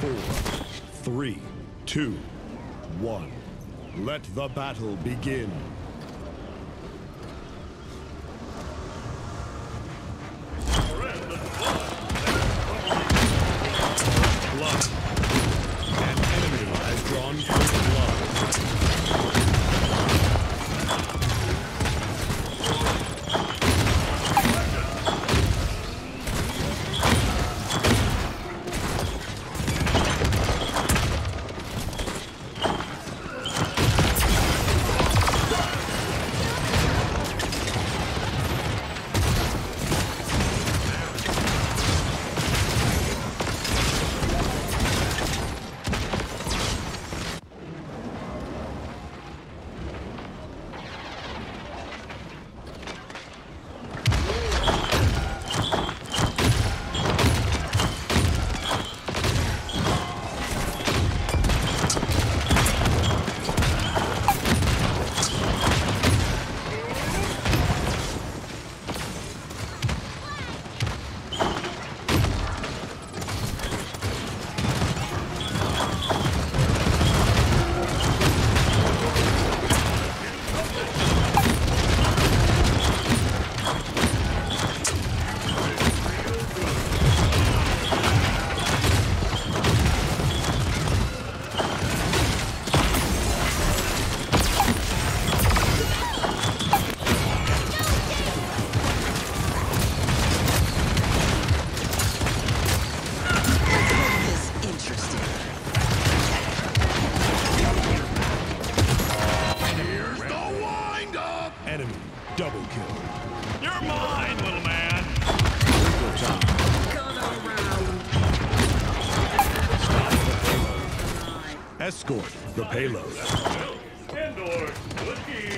4, 3, 2, 1. Let the battle begin. Blood. An enemy has drawn first blood. Enemy double kill. You're mine, little man. Escort the payload. Endor, cookie.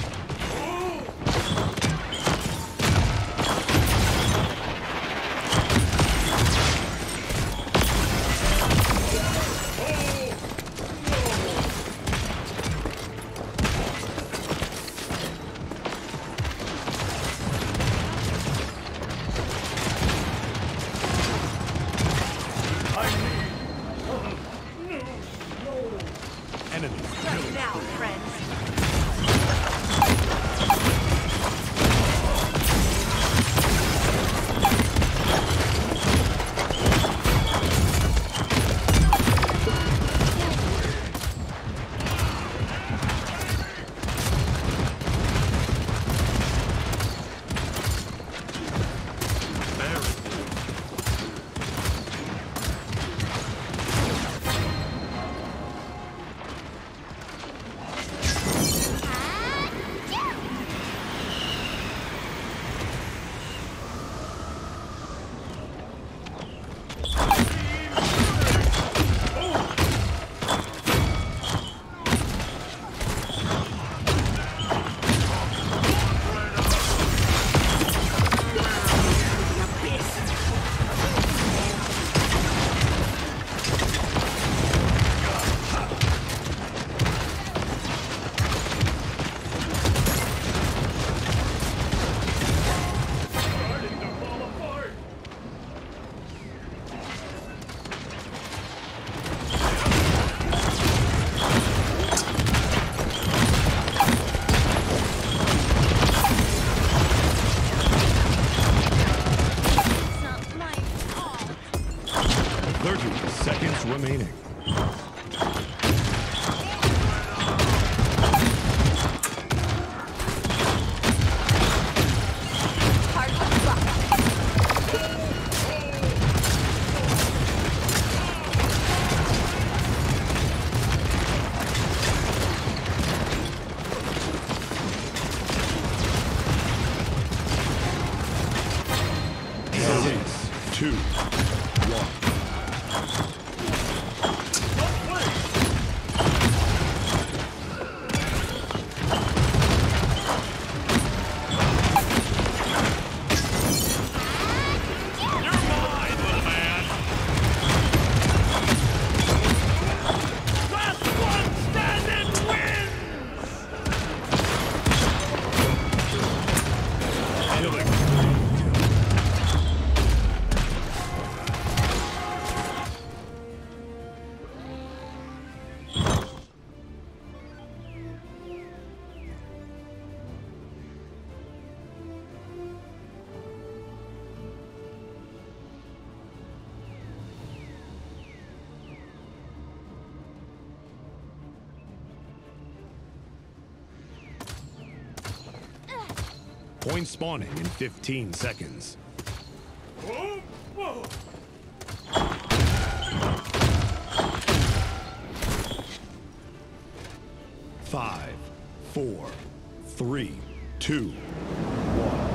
Enemy Right now, friends. Seconds remaining. Two, one. Point spawning in 15 seconds. Whoa, whoa. 5, 4, 3, 2, 1.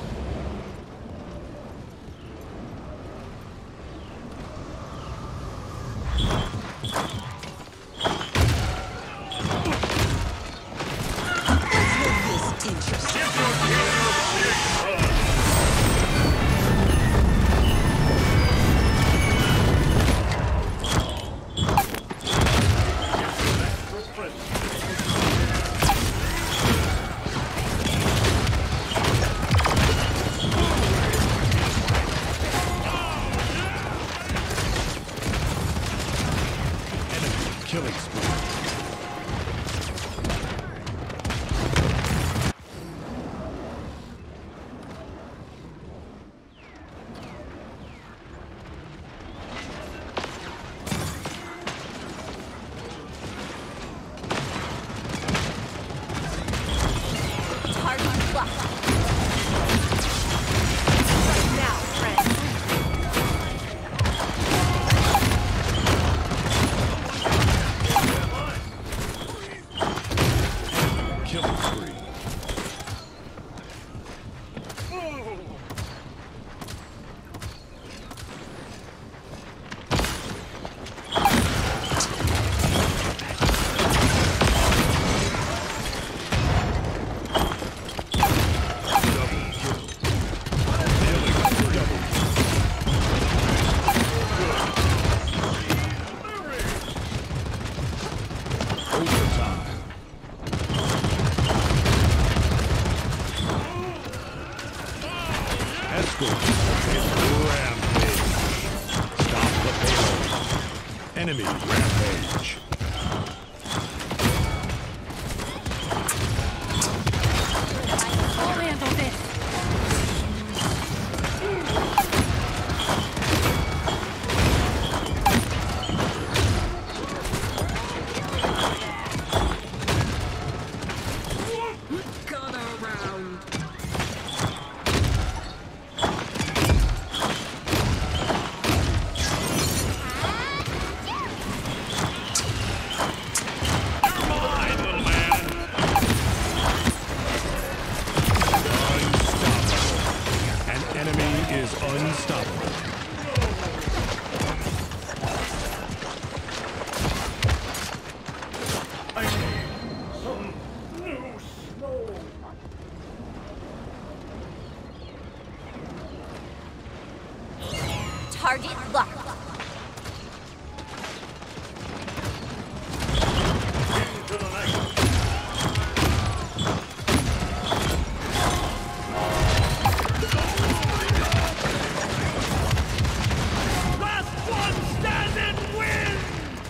Killing spree. Target locked. Right now, friend. Killing spree. Overtime. Escort. Rampage. Stop the payload. Enemy rampage. I'll handle this. Gather around. You're mine, little man. Unstoppable. An enemy is unstoppable. I need some new snow. Target locked. Into the night. Last one standing wins!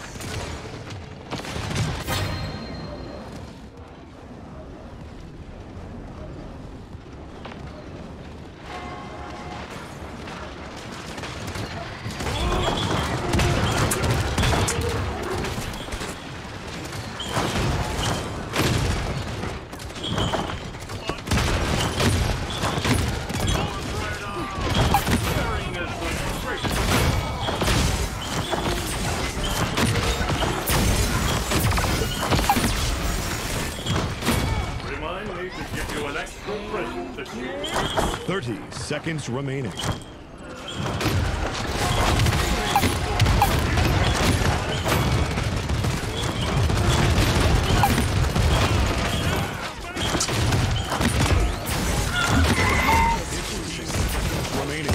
Remind me to give you an extra present this year. 30 seconds remaining. Remaining.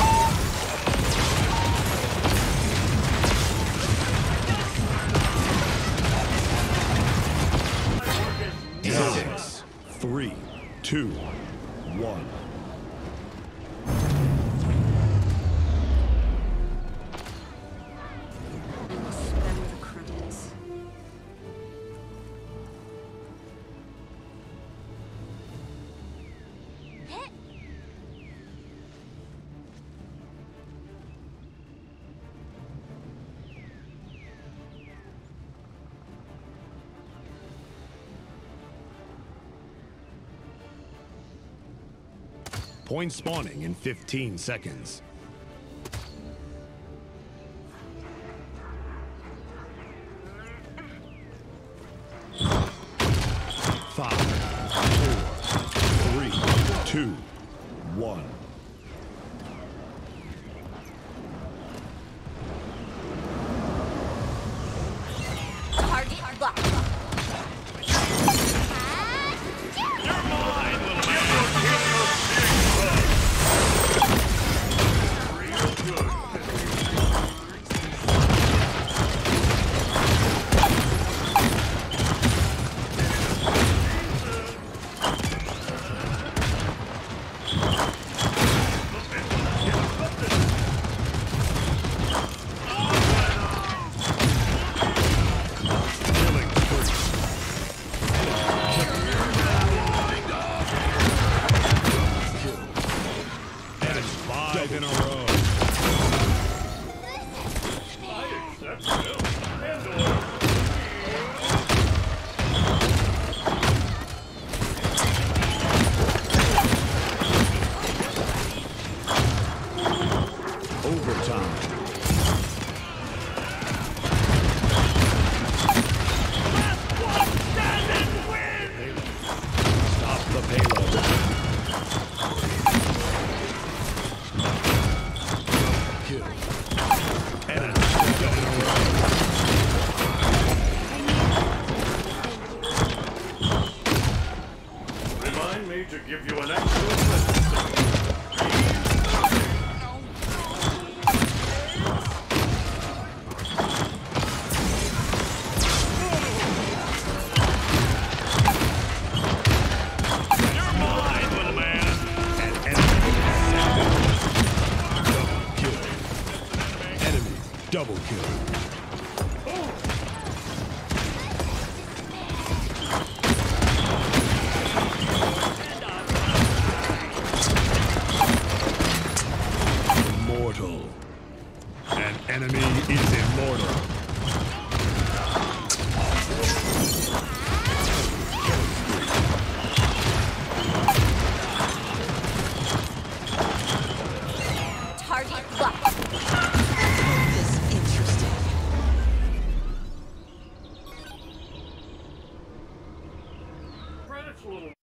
Six, 3, 2, 1. Spend the credits. Point spawning in 15 seconds. 5, 4, 3, 2, 1. Target locked. In a row. Overtime. Stop the payload. Kill. Enemy double kill. Remind me to give you an extra present. Double kill. Immortal. An enemy is immortal.